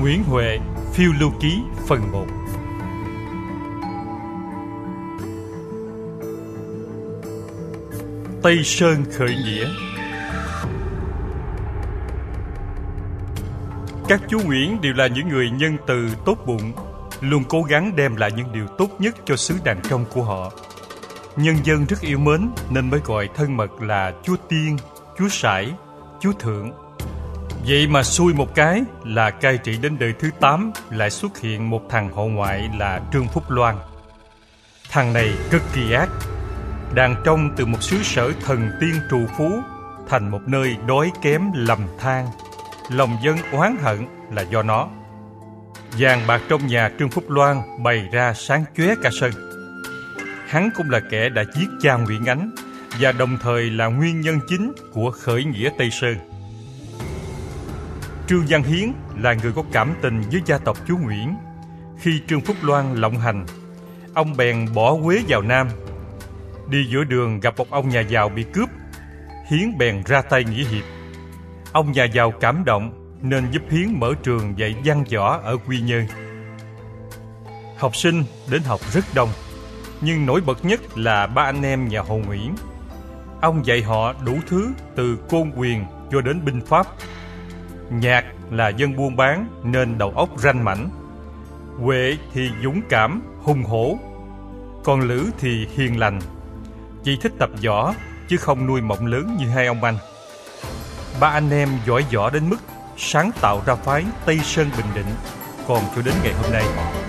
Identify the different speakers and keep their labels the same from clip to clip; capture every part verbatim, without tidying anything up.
Speaker 1: Nguyễn Huệ, Phiêu lưu ký phần một. Tây Sơn khởi nghĩa. Các chú Nguyễn đều là những người nhân từ tốt bụng, luôn cố gắng đem lại những điều tốt nhất cho xứ đàn trong của họ. Nhân dân rất yêu mến nên mới gọi thân mật là chúa Tiên, chúa Sải, chúa Thượng. Vậy mà xui một cái là cai trị đến đời thứ tám lại xuất hiện một thằng họ ngoại là Trương Phúc Loan. Thằng này cực kỳ ác. Đàn trong từ một xứ sở thần tiên trù phú thành một nơi đói kém lầm than. Lòng dân oán hận là do nó. Vàng bạc trong nhà Trương Phúc Loan bày ra sáng chóe cả sân. Hắn cũng là kẻ đã giết cha Nguyễn Ánh và đồng thời là nguyên nhân chính của khởi nghĩa Tây Sơn. Trương Văn Hiến là người có cảm tình với gia tộc chú Nguyễn. Khi Trương Phúc Loan lộng hành, ông bèn bỏ Quế vào Nam. Đi giữa đường gặp một ông nhà giàu bị cướp, Hiến bèn ra tay nghĩa hiệp. Ông nhà giàu cảm động nên giúp Hiến mở trường dạy văn võ ở Quy Nhơn. Học sinh đến học rất đông, nhưng nổi bật nhất là ba anh em nhà họ Nguyễn. Ông dạy họ đủ thứ từ côn quyền cho đến binh pháp. Nhạc là dân buôn bán nên đầu óc ranh mãnh. Huệ thì dũng cảm, hùng hổ. Còn Lữ thì hiền lành, chỉ thích tập võ chứ không nuôi mộng lớn như hai ông anh. Ba anh em giỏi võ đến mức sáng tạo ra phái Tây Sơn Bình Định, còn cho đến ngày hôm nay.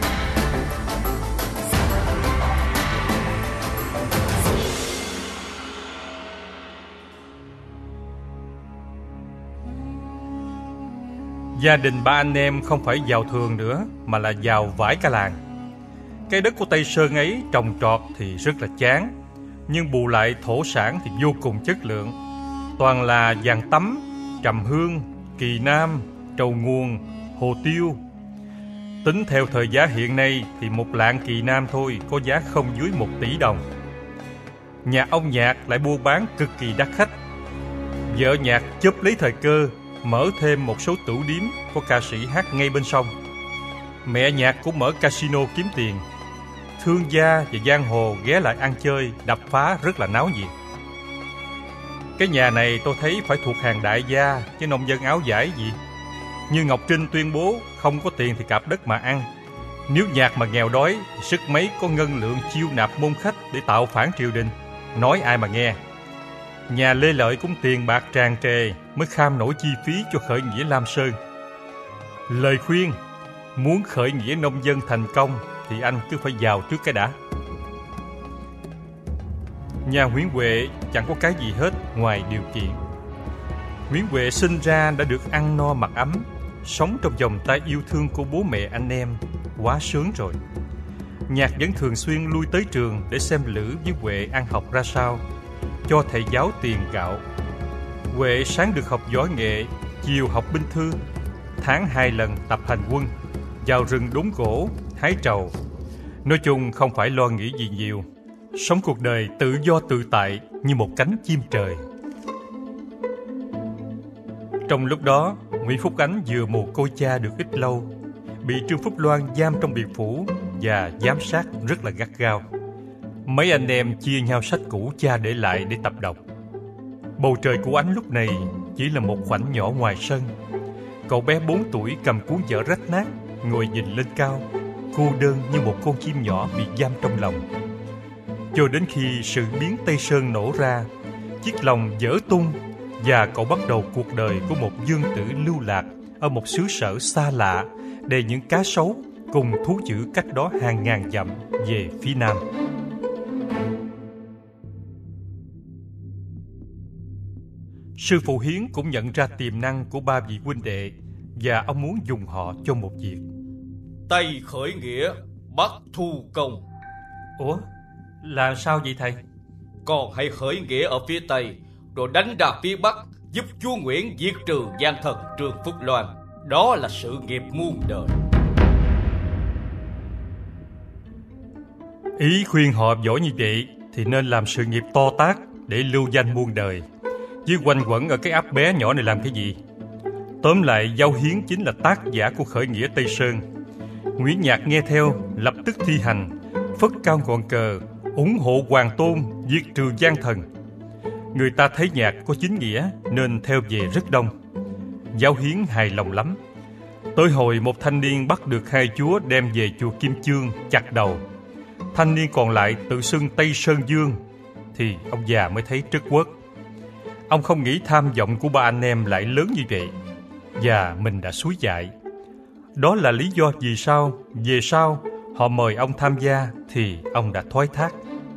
Speaker 1: Gia đình ba anh em không phải giàu thường nữa mà là giàu vãi cả làng. Cái đất của Tây Sơn ấy trồng trọt thì rất là chán, nhưng bù lại thổ sản thì vô cùng chất lượng. Toàn là vàng tắm, trầm hương, kỳ nam, trầu nguồn, hồ tiêu. Tính theo thời giá hiện nay thì một lạng kỳ nam thôi có giá không dưới một tỷ đồng. Nhà ông Nhạc lại buôn bán cực kỳ đắt khách. Vợ Nhạc chớp lấy thời cơ mở thêm một số tửu điếm có ca sĩ hát ngay bên sông. Mẹ Nhạc cũng mở casino kiếm tiền. Thương gia và giang hồ ghé lại ăn chơi, đập phá rất là náo nhiệt. Cái nhà này tôi thấy phải thuộc hàng đại gia chứ nông dân áo vải gì. Như Ngọc Trinh tuyên bố không có tiền thì cạp đất mà ăn. Nếu Nhạc mà nghèo đói thì sức mấy có ngân lượng chiêu nạp môn khách để tạo phản triều đình. Nói ai mà nghe. Nhà Lê Lợi cũng tiền bạc tràn trề mới kham nổi chi phí cho khởi nghĩa Lam Sơn. Lời khuyên: muốn khởi nghĩa nông dân thành công thì anh cứ phải giàu trước cái đã. Nhà Nguyễn Huệ chẳng có cái gì hết ngoài điều kiện. Nguyễn Huệ sinh ra đã được ăn no mặc ấm, sống trong vòng tay yêu thương của bố mẹ anh em, quá sướng rồi. Nhạc vẫn thường xuyên lui tới trường để xem Lữ với Huệ ăn học ra sao, cho thầy giáo tiền gạo. Huệ sáng được học võ nghệ, chiều học binh thư, tháng hai lần tập hành quân, vào rừng đốn gỗ, hái trầu. Nói chung không phải lo nghĩ gì nhiều, sống cuộc đời tự do tự tại như một cánh chim trời. Trong lúc đó, Nguyễn Phúc Ánh vừa mồ côi cha được ít lâu, bị Trương Phúc Loan giam trong biệt phủ và giám sát rất là gắt gao. Mấy anh em chia nhau sách cũ cha để lại để tập đọc. Bầu trời của Ánh lúc này chỉ là một khoảnh nhỏ ngoài sân. Cậu bé bốn tuổi cầm cuốn vở rách nát, ngồi nhìn lên cao, cô đơn như một con chim nhỏ bị giam trong lòng. Cho đến khi sự biến Tây Sơn nổ ra, chiếc lòng vỡ tung và cậu bắt đầu cuộc đời của một dương tử lưu lạc ở một xứ sở xa lạ, đầy những cá sấu cùng thú dữ cách đó hàng ngàn dặm về phía nam. Sư phụ Hiến cũng nhận ra tiềm năng của ba vị huynh đệ và ông muốn dùng họ cho một việc.
Speaker 2: Tây khởi nghĩa, Bắc thu công.
Speaker 1: Ủa? Là sao vậy thầy?
Speaker 2: Còn hãy khởi nghĩa ở phía Tây, rồi đánh ra phía Bắc, giúp chúa Nguyễn diệt trừ gian thần Trương Phúc Loan. Đó là sự nghiệp muôn đời.
Speaker 1: Ý khuyên họ giỏi như vậy thì nên làm sự nghiệp to tát để lưu danh muôn đời, chứ quanh quẩn ở cái ấp bé nhỏ này làm cái gì? Tóm lại, Giao Hiến chính là tác giả của khởi nghĩa Tây Sơn. Nguyễn Nhạc nghe theo, lập tức thi hành, phất cao ngọn cờ, ủng hộ Hoàng Tôn diệt trừ gian thần. Người ta thấy Nhạc có chính nghĩa nên theo về rất đông. Giao Hiến hài lòng lắm. Tới hồi một thanh niên bắt được hai chúa đem về chùa Kim Chương chặt đầu. Thanh niên còn lại tự xưng Tây Sơn Dương, thì ông già mới thấy trất uất. Ông không nghĩ tham vọng của ba anh em lại lớn như vậy, và mình đã xúi dại. Đó là lý do vì sao về sau họ mời ông tham gia thì ông đã thoái thác.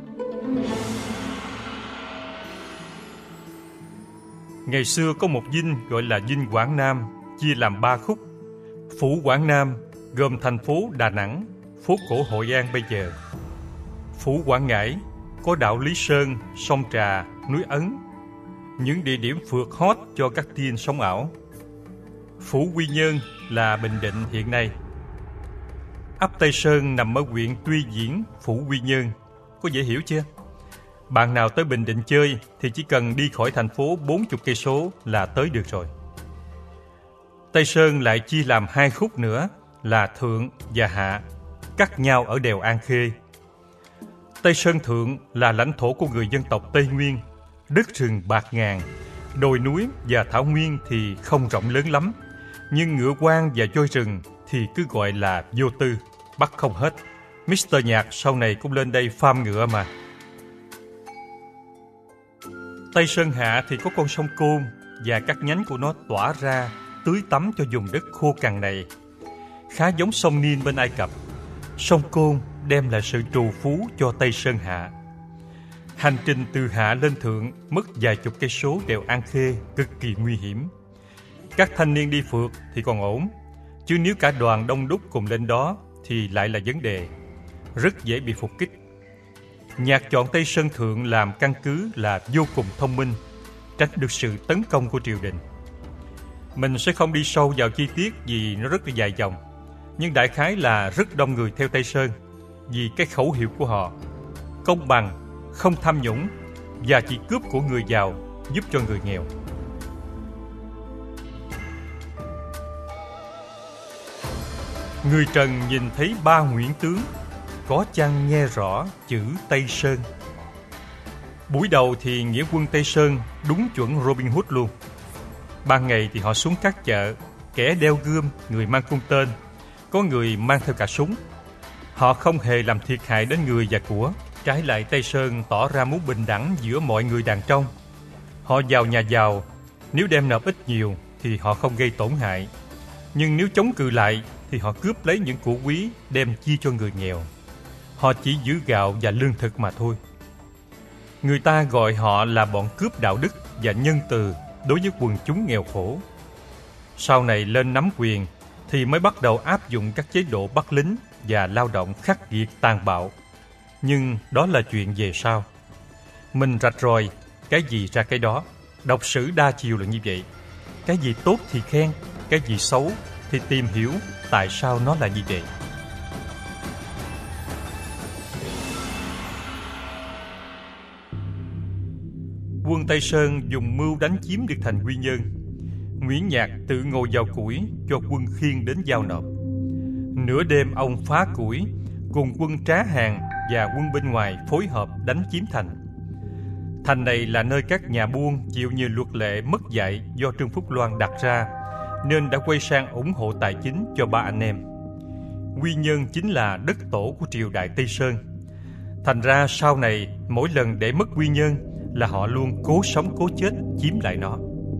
Speaker 1: Ngày xưa có một dinh gọi là dinh Quảng Nam, chia làm ba khúc. Phủ Quảng Nam gồm thành phố Đà Nẵng, phố cổ Hội An bây giờ. Phủ Quảng Ngãi có đảo Lý Sơn, sông Trà, núi Ấn, những địa điểm phượt hot cho các teen sống ảo. Phủ Quy Nhơn là Bình Định hiện nay. Ấp Tây Sơn nằm ở huyện Tuy Diễn, Phủ Quy Nhơn. Có dễ hiểu chưa? Bạn nào tới Bình Định chơi thì chỉ cần đi khỏi thành phố bốn mươi cây số là tới được rồi. Tây Sơn lại chia làm hai khúc nữa là Thượng và Hạ, cắt nhau ở đèo An Khê. Tây Sơn Thượng là lãnh thổ của người dân tộc Tây Nguyên, đất rừng bạt ngàn, đồi núi và thảo nguyên thì không rộng lớn lắm, nhưng ngựa quan và voi rừng thì cứ gọi là vô tư, bắt không hết. mít tơ Nhạc sau này cũng lên đây farm ngựa mà. Tây Sơn Hạ thì có con sông Côn và các nhánh của nó tỏa ra tưới tắm cho vùng đất khô cằn này. Khá giống sông Nin bên Ai Cập. Sông Côn đem lại sự trù phú cho Tây Sơn Hạ. Hành trình từ Hạ lên Thượng mất vài chục cây số đèo An Khê, cực kỳ nguy hiểm. Các thanh niên đi phượt thì còn ổn, chứ nếu cả đoàn đông đúc cùng lên đó thì lại là vấn đề, rất dễ bị phục kích. Nhạc chọn Tây Sơn Thượng làm căn cứ là vô cùng thông minh, tránh được sự tấn công của triều đình. Mình sẽ không đi sâu vào chi tiết vì nó rất là dài dòng, nhưng đại khái là rất đông người theo Tây Sơn vì cái khẩu hiệu của họ: công bằng, không tham nhũng và chỉ cướp của người giàu, giúp cho người nghèo. Người Trần nhìn thấy ba Nguyễn tướng, có chăng nghe rõ chữ Tây Sơn. Buổi đầu thì nghĩa quân Tây Sơn đúng chuẩn Robin Hood luôn. Ban ngày thì họ xuống các chợ, kẻ đeo gươm, người mang cung tên, có người mang theo cả súng. Họ không hề làm thiệt hại đến người và của. Trái lại, Tây Sơn tỏ ra muốn bình đẳng giữa mọi người đàn trong. Họ vào nhà giàu, nếu đem nộp ít nhiều thì họ không gây tổn hại. Nhưng nếu chống cự lại thì họ cướp lấy những của quý đem chia cho người nghèo. Họ chỉ giữ gạo và lương thực mà thôi. Người ta gọi họ là bọn cướp đạo đức và nhân từ đối với quần chúng nghèo khổ. Sau này lên nắm quyền thì mới bắt đầu áp dụng các chế độ bắt lính và lao động khắc nghiệt tàn bạo. Nhưng đó là chuyện về sau. Mình rạch ròi, cái gì ra cái đó. Đọc sử đa chiều là như vậy. Cái gì tốt thì khen, cái gì xấu thì tìm hiểu tại sao nó là như vậy. Quân Tây Sơn dùng mưu đánh chiếm được thành Quy Nhơn. Nguyễn Nhạc tự ngồi vào củi cho quân khiêng đến giao nộp. Nửa đêm ông phá củi cùng quân Trá Hàng và quân bên ngoài phối hợp đánh chiếm thành. Thành này là nơi các nhà buôn chịu nhiều luật lệ mất dạy do Trương Phúc Loan đặt ra, nên đã quay sang ủng hộ tài chính cho ba anh em. Quy Nhơn chính là đất tổ của triều đại Tây Sơn. Thành ra sau này mỗi lần để mất Quy Nhơn là họ luôn cố sống cố chết chiếm lại nó.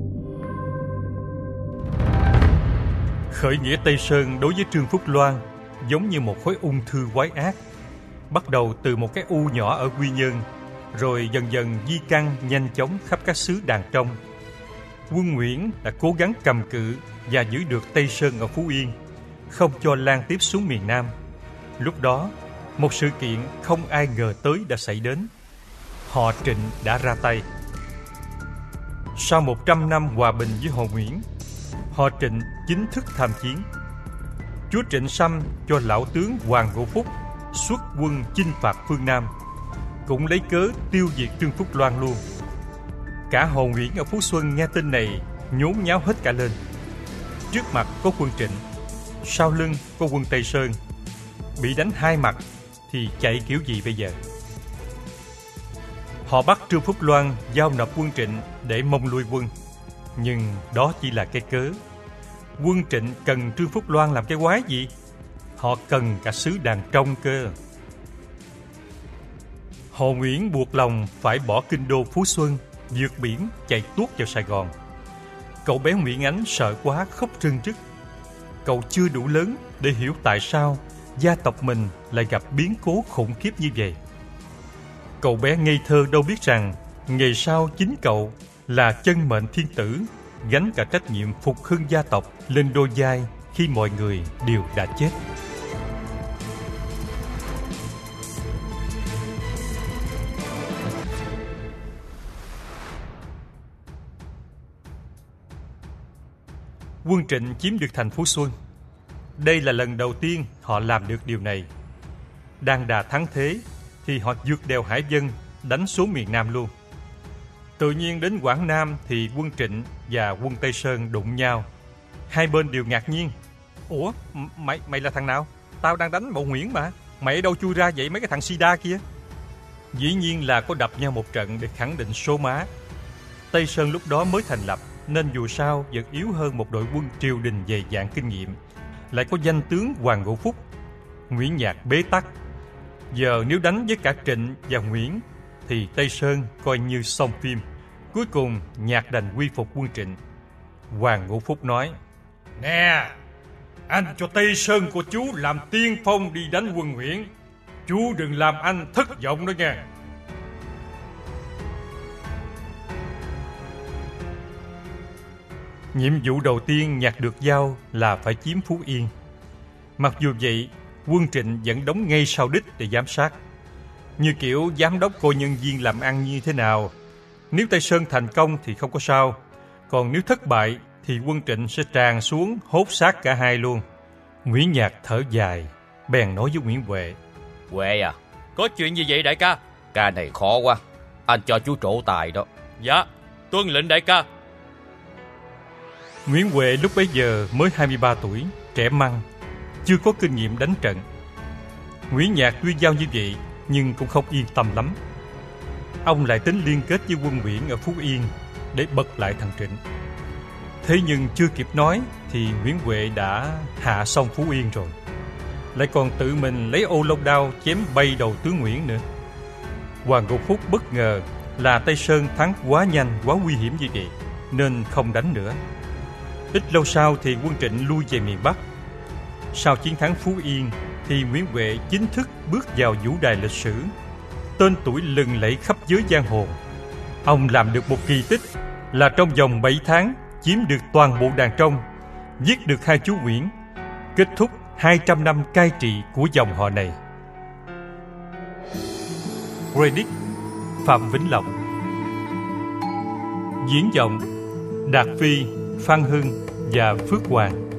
Speaker 1: Khởi nghĩa Tây Sơn đối với Trương Phúc Loan giống như một khối ung thư quái ác. Bắt đầu từ một cái u nhỏ ở Quy Nhơn, rồi dần dần di căn nhanh chóng khắp các xứ đàng trong. Quân Nguyễn đã cố gắng cầm cự và giữ được Tây Sơn ở Phú Yên, không cho lan tiếp xuống miền Nam. Lúc đó, một sự kiện không ai ngờ tới đã xảy đến. Họ Trịnh đã ra tay. Sau một trăm năm hòa bình với họ Nguyễn, họ Trịnh chính thức tham chiến. Chúa Trịnh Sâm cho lão tướng Hoàng Ngũ Phúc xuất quân chinh phạt phương Nam, cũng lấy cớ tiêu diệt Trương Phúc Loan luôn. Cả họ Nguyễn ở Phú Xuân nghe tin này nhốn nháo hết cả lên. trước mặt có quân Trịnh, sau lưng có quân Tây Sơn. Bị đánh hai mặt thì chạy kiểu gì bây giờ? Họ bắt Trương Phúc Loan giao nộp quân Trịnh để mong lui quân. Nhưng đó chỉ là cái cớ. Quân Trịnh cần Trương Phúc Loan làm cái quái gì? Họ cần cả sứ đàn trong cơ. Hồ Nguyễn buộc lòng phải bỏ kinh đô Phú Xuân, vượt biển chạy tuốt vào Sài Gòn. Cậu bé Nguyễn Ánh sợ quá khóc rưng rức. Cậu chưa đủ lớn để hiểu tại sao gia tộc mình lại gặp biến cố khủng khiếp như vậy. Cậu bé ngây thơ đâu biết rằng ngày sau chính cậu là chân mệnh thiên tử, gánh cả trách nhiệm phục hưng gia tộc lên đôi vai khi mọi người đều đã chết. Quân Trịnh chiếm được thành Phú Xuân. Đây là lần đầu tiên họ làm được điều này. Đang đà thắng thế thì họ vượt đèo Hải Vân đánh xuống miền Nam luôn. Tự nhiên đến Quảng Nam thì quân Trịnh và quân Tây Sơn đụng nhau. Hai bên đều ngạc nhiên. Ủa, mày mày là thằng nào? Tao đang đánh bộ Nguyễn mà. Mày ở đâu chui ra vậy mấy cái thằng Sida kia? Dĩ nhiên là có đập nhau một trận để khẳng định số má. Tây Sơn lúc đó mới thành lập, nên dù sao vẫn yếu hơn một đội quân triều đình dày dạn kinh nghiệm. Lại có danh tướng Hoàng Ngũ Phúc. Nguyễn Nhạc bế tắc. Giờ nếu đánh với cả Trịnh và Nguyễn thì Tây Sơn coi như xong phim. Cuối cùng Nhạc đành quy phục quân Trịnh. Hoàng Ngũ Phúc nói: Nè, anh cho Tây Sơn của chú làm tiên phong đi đánh quân Nguyễn. Chú đừng làm anh thất vọng đó nha. Nhiệm vụ đầu tiên Nhạc được giao là phải chiếm Phú Yên. Mặc dù vậy, quân Trịnh vẫn đóng ngay sau đích để giám sát. Như kiểu giám đốc coi nhân viên làm ăn như thế nào. Nếu Tây Sơn thành công thì không có sao. Còn nếu thất bại thì quân Trịnh sẽ tràn xuống hốt xác cả hai luôn. Nguyễn Nhạc thở dài, bèn nói với Nguyễn Huệ:
Speaker 2: Huệ à,
Speaker 3: có chuyện gì vậy đại ca?
Speaker 2: ca này khó quá, anh cho chú trổ tài đó.
Speaker 3: Dạ, tuân lệnh đại ca.
Speaker 1: Nguyễn Huệ lúc bấy giờ mới hai mươi ba tuổi, trẻ măng, chưa có kinh nghiệm đánh trận. Nguyễn Nhạc tuy giao như vậy nhưng cũng không yên tâm lắm. Ông lại tính liên kết với quân Nguyễn ở Phú Yên để bật lại thằng Trịnh. Thế nhưng chưa kịp nói thì Nguyễn Huệ đã hạ xong Phú Yên rồi, lại còn tự mình lấy ô long đao chém bay đầu tướng Nguyễn nữa. Hoàng Ngũ Phúc bất ngờ là Tây Sơn thắng quá nhanh, quá nguy hiểm như vậy, nên không đánh nữa. Ít lâu sau thì quân Trịnh lui về miền Bắc. Sau chiến thắng Phú Yên thì Nguyễn Huệ chính thức bước vào vũ đài lịch sử, tên tuổi lừng lẫy khắp giới giang hồ. Ông làm được một kỳ tích là trong vòng bảy tháng chiếm được toàn bộ đàn trong, giết được hai chú Nguyễn, kết thúc hai trăm năm cai trị của dòng họ này. Credit Phạm Vĩnh Lộc. Diễn giọng Đạt Phi, Phan Hưng và Phước Hoàng.